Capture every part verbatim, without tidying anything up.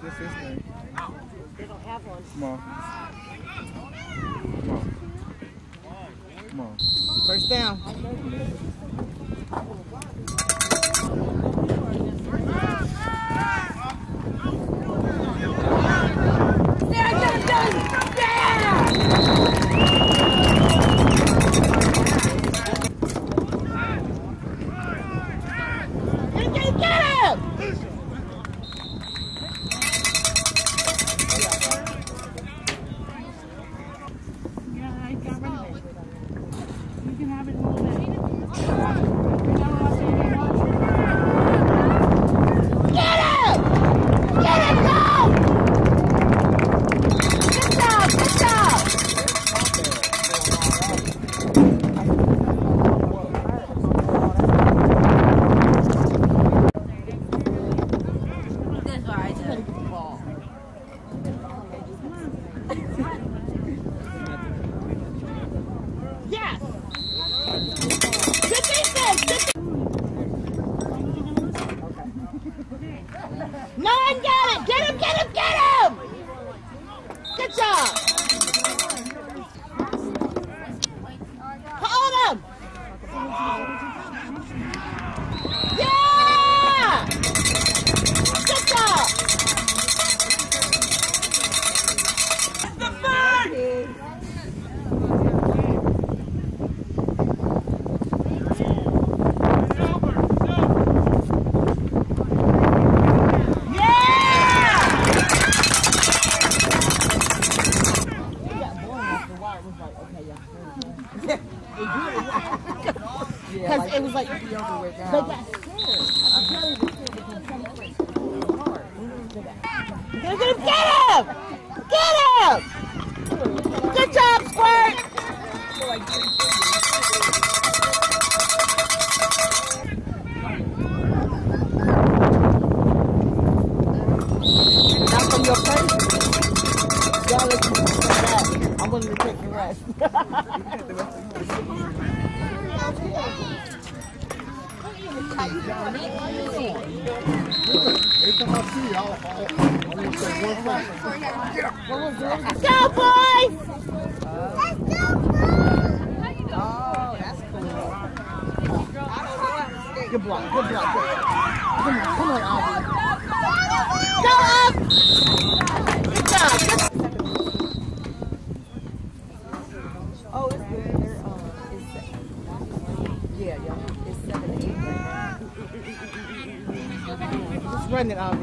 What's his name? They don't have one. Come on. Come on. Come on. First down. No one got it! Get him, get him, get him! Good job! Hold him! Yeah! Good job! The bird! Because it was like, they got scared. I'm telling you, this kid became so hard. Get him! Get him! Good job, Squirt! Not from your face? Y'all let you do that. I'm willing to take the rest. Every time I see you, I'll, I'll, I'll say one thing. Get up! Go, boys! Let's go, boys! Oh, that's cool. Good block, good block. Come on, come on, Aubrey. Go up! Good job. Oh, it's good. They're, um, it's seven. Yeah, yeah. It's seven to eight right now. Just run it, Aubrey.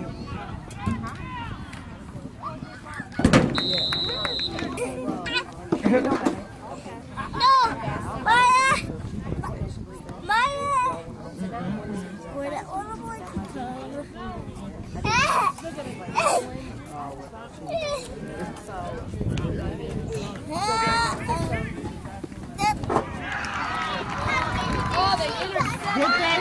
No! Maya! Maya! Where that little boy comes from. Oh, they intercepted. Good thing.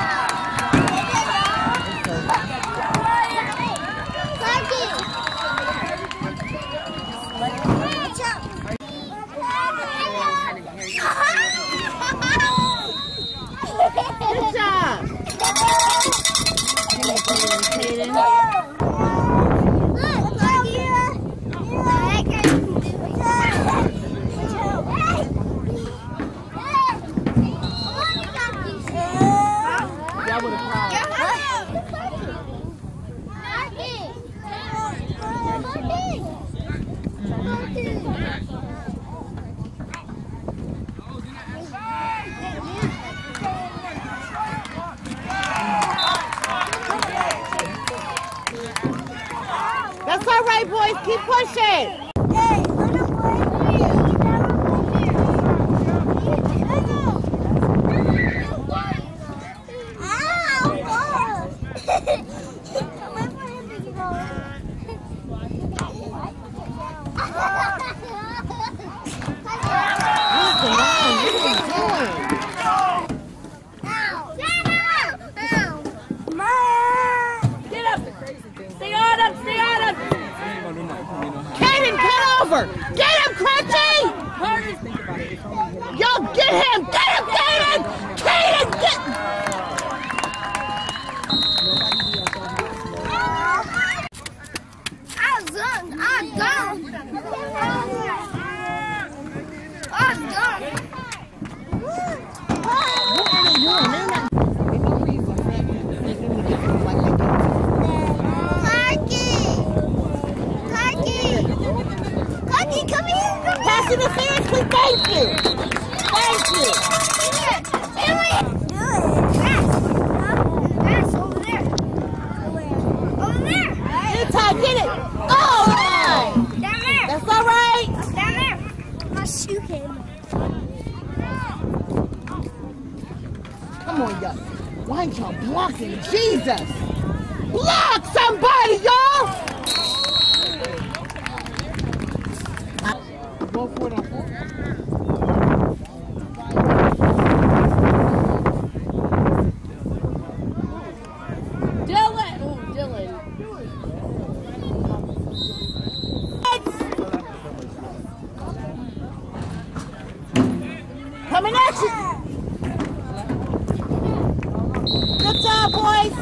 Good job. That's all right, boys. Keep pushing. Hey, little boy. Get him, Crunchy! Yo, get him! Get him, Kaden! Kaden, get y'all blocking? Jesus! Block somebody, y'all! Go for it. Dylan! Oh, Dylan. Coming at you! Good job, boys!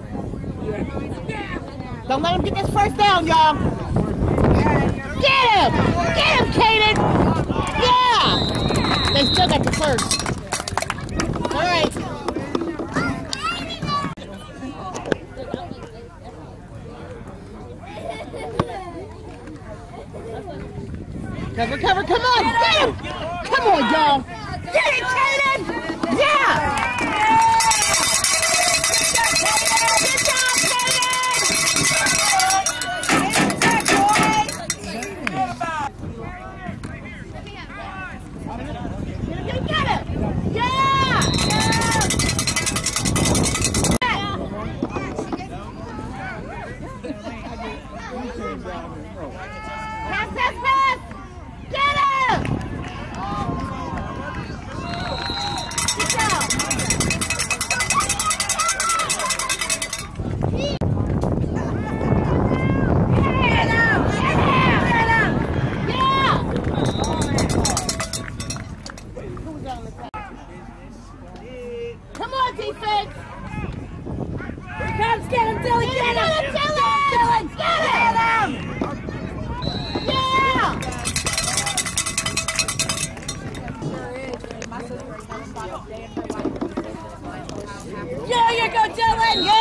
Don't let him get this first down, y'all! Get him! Get him, Kaden! Yeah! They still got the first. All right. Cover, cover, come on! Get him! Come on, y'all! Get it, Kaden! Yeah! Good job, Kaden! Get him, get him! Yeah! Pass, pass, pass! Get him! Good job! Get him! Get him! Get him! Yeah! Come on, defense! Here he comes! Get him, Dylan! Get him! Dylan! Dylan! Get him! Yeah! Yeah, you go, Dylan! Yeah!